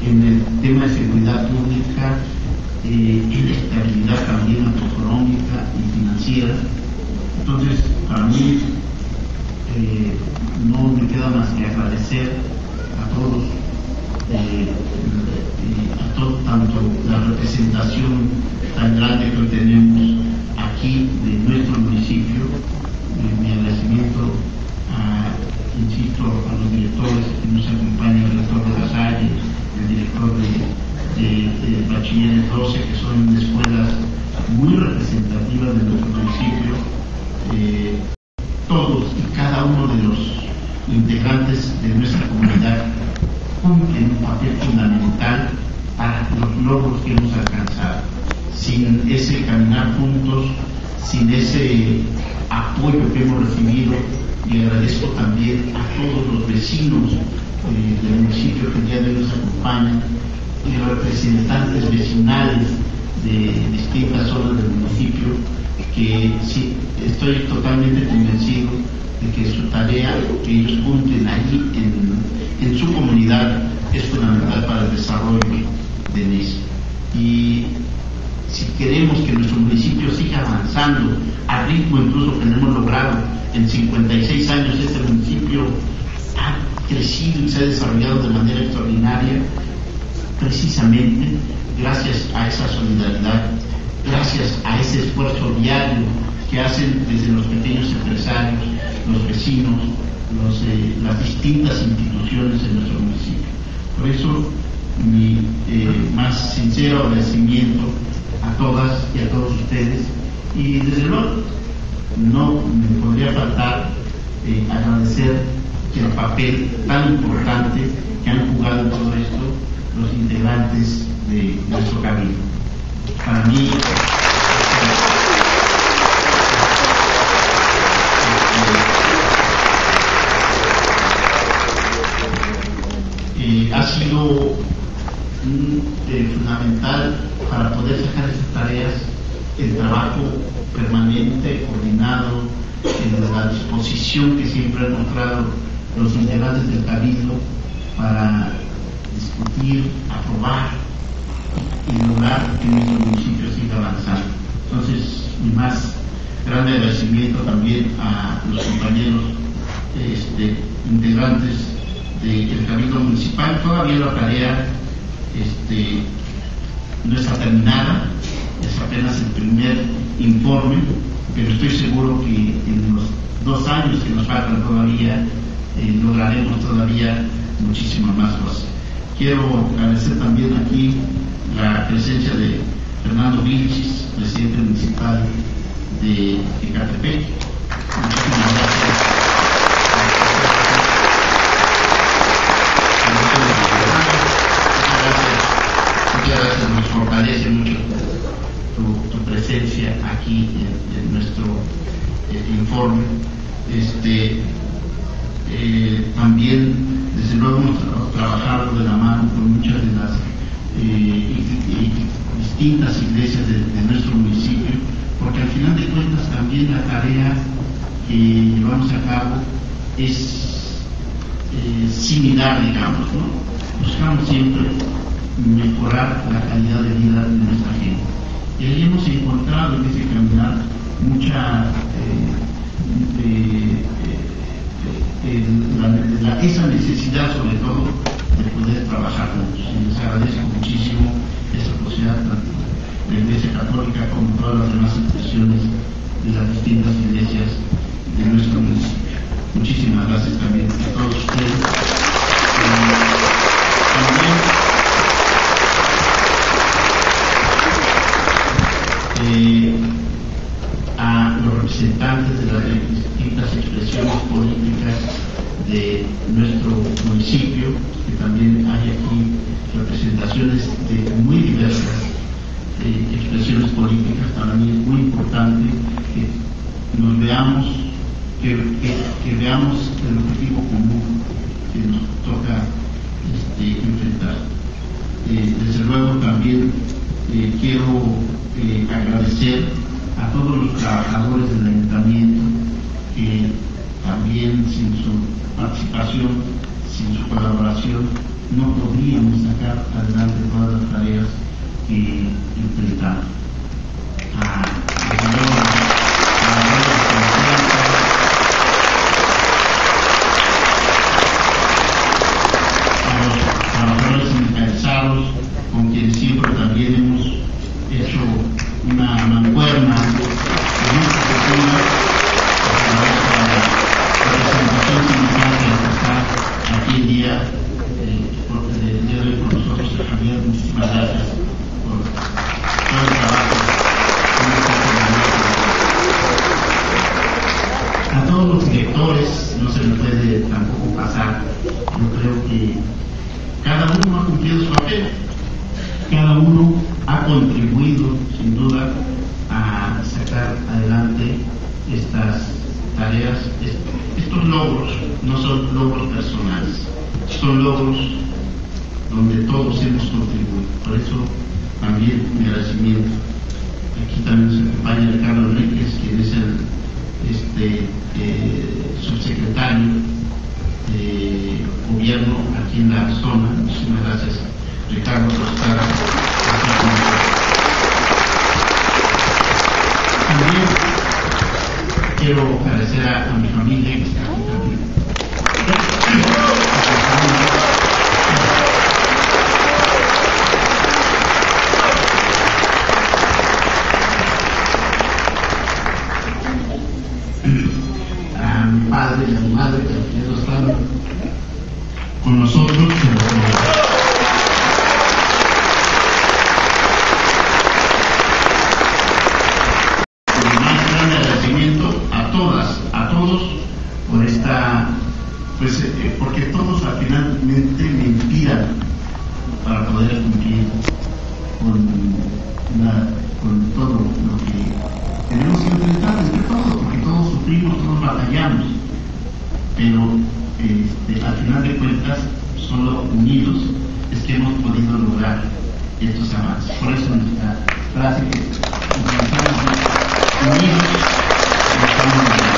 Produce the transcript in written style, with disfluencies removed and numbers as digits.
en el tema de seguridad pública, en la estabilidad también macroeconómica y financiera. Entonces, para mí no me queda más que agradecer a todos, tanto la representación tan grande que hoy tenemos aquí de nuestro municipio, mi agradecimiento insisto, a los directores que nos acompañan, el director de La Salle, el director de Bachilleres 12, que son escuelas muy representativas de nuestro municipio. Todos y cada uno de los integrantes de nuestra comunidad cumplen un papel fundamental para los logros que hemos alcanzado. Sin ese caminar juntos, sin ese apoyo que hemos recibido, y agradezco también a todos los vecinos del municipio que el día de hoy nos acompañan y los representantes vecinales de distintas zonas del municipio, que sí, estoy totalmente convencido de que su tarea que ellos cumplen allí en su comunidad es fundamental para el desarrollo de NES. Y si queremos que nuestro municipio siga avanzando al ritmo incluso que hemos logrado en 56 años, este municipio ha crecido y se ha desarrollado de manera extraordinaria, precisamente gracias a esa solidaridad, gracias a ese esfuerzo diario que hacen desde los pequeños empresarios, los vecinos, las distintas instituciones en nuestro municipio. Por eso, mi más sincero agradecimiento a todas y a todos ustedes, y desde luego no me podría faltar agradecer el papel tan importante que han jugado en todo esto los integrantes de nuestro cabildo. Para mí ha sido fundamental para poder sacar esas tareas el trabajo permanente, coordinado, la disposición que siempre han mostrado los integrantes del cabildo para discutir, aprobar y lograr que nuestro municipio siga avanzando. Entonces, mi más grande agradecimiento también a los compañeros integrantes del cabildo municipal. Todavía la tarea no está terminada, es apenas el primer informe, pero estoy seguro que en los 2 años que nos faltan todavía lograremos todavía muchísimas más cosas. Quiero agradecer también aquí la presencia de Fernando Vilchis, presidente municipal de Ecatepec. Muchísimas gracias. Muchas gracias, nos fortalece mucho tu presencia aquí en nuestro informe. También, desde luego, hemos trabajado de la mano con muchas de las distintas iglesias de nuestro municipio, porque al final de cuentas también la tarea que llevamos a cabo es similar, digamos, ¿no? Buscamos siempre mejorar la calidad de vida de nuestra gente. Y ahí hemos encontrado en ese caminar mucha esa necesidad, sobre todo, de poder trabajar juntos. Y les agradezco muchísimo esa posibilidad, tanto de la Iglesia Católica como todas las demás expresiones de las distintas iglesias de nuestro municipio. Muchísimas gracias también a todos ustedes. A los representantes de las distintas expresiones políticas de nuestro municipio, que también hay aquí representaciones de muy diversas expresiones políticas. Para mí es muy importante que nos veamos, que veamos el objetivo común que nos toca enfrentar. Desde luego también quiero agradecer a todos los trabajadores del ayuntamiento que también sin su participación, sin su colaboración, participación no podríamos sacar adelante todas las tareas que enfrentamos. Trabajadores sindicalizados, con quienes siempre también hemos hecho una mancuerna en esta cultura, la representación sindical que está aquí el día de hoy con nosotros, Javier, muchísimas gracias por todo el trabajo. A todos los directores no se me puede tampoco pasar. Yo creo que cada uno ha cumplido su papel, cada uno ha contribuido sin duda a sacar adelante estas tareas. Estos logros no son logros personales, son logros donde todos hemos contribuido. Por eso también mi agradecimiento. Aquí también nos acompaña Ricardo Enríquez, quien es el subsecretario de gobierno aquí en la zona. Muchísimas gracias, Ricardo, por estar aquí con nosotros. También quiero agradecer a mi familia que está aquí también. A mi padre y a mi madre que no están con nosotros. A todos por esta, pues porque todos al finalmente me inspiran para poder cumplir con todo lo que tenemos que enfrentar entre todos, porque todos sufrimos, todos batallamos, pero al final de cuentas solo unidos es que hemos podido lograr estos avances. Por eso nuestra frase que utilizamos es unidos estamos